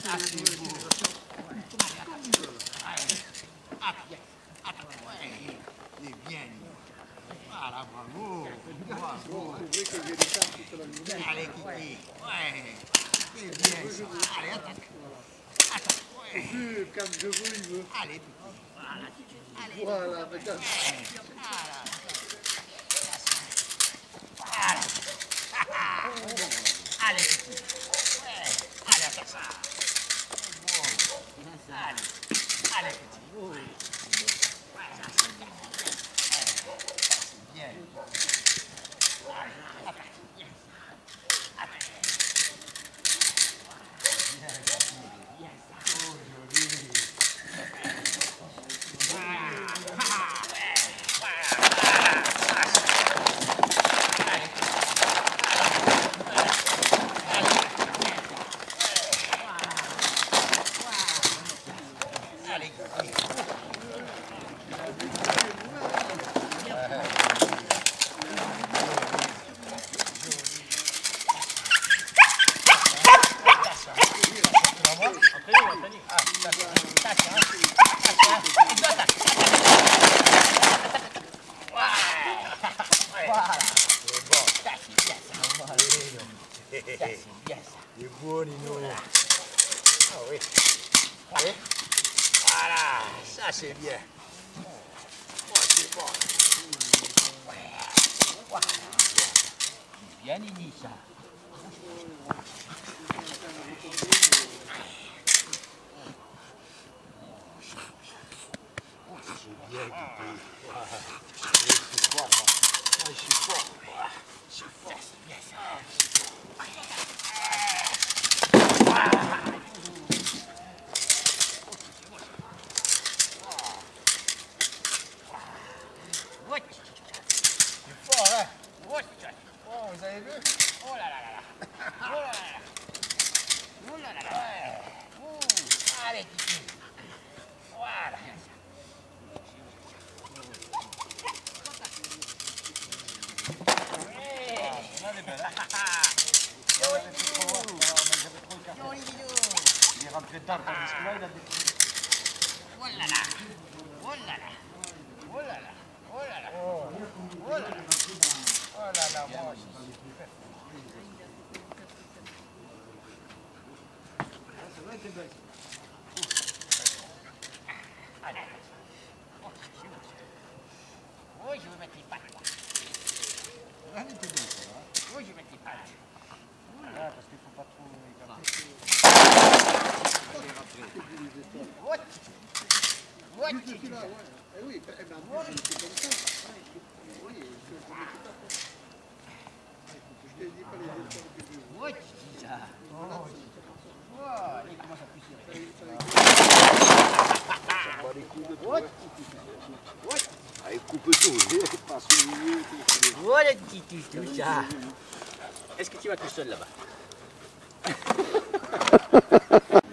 Ah, c'est beau. Ouais, c'est bien. Voilà, bravo. Bravo. Allez, Kiki. Ouais. C'est bien ça. Allez, attaque. Attaque. Ouais. Comme je veux, il veut. Allez, Kiki. Voilà, Kiki. Allez. Voilà, regarde. Voilà. Voilà. Allez, Kiki. Ouais. Allez, attaque ça. Allez. Allez, Kiki. Ouais, ça, c'est bien. C'est bien. Allez, attaque. Attaque. Il est beau, Nino. Ah oui. Allez. Voilà, ça c'est bien. Oh, c'est bon. Voilà. Bien, Nini, ça. C'est bien, Kiki. Je suis fort, moi. Je suis fort. Je suis fort. C'est bien ça. C'est fort, hein? Oh, vous avez vu? Oh là là là là. Oh là là là. Oh là là là. Ouais. Allez, Kiki. Voilà. Il est rentré tard, tandis que là, il a découvert. Oh là là. Oh là là. Oh là là. Oh là là. Oh là là. Oh là là, moi aussi. Allez. Oh, je vais mettre les pattes là. Oh, je vais mettre les pattes. Ah, parce qu'il ne faut pas trop écarter. What? What? Eh oui, c'est comme ça. Oui, je t'ai dit pas les efforts que tu veux. What? C'est ça. Oh, il commence à pousser. Pas les coups de What? What? Ah, il coupe tout, il passe au milieu. Oh, le petit tout ça. Est-ce que tu vas tout seul là-bas?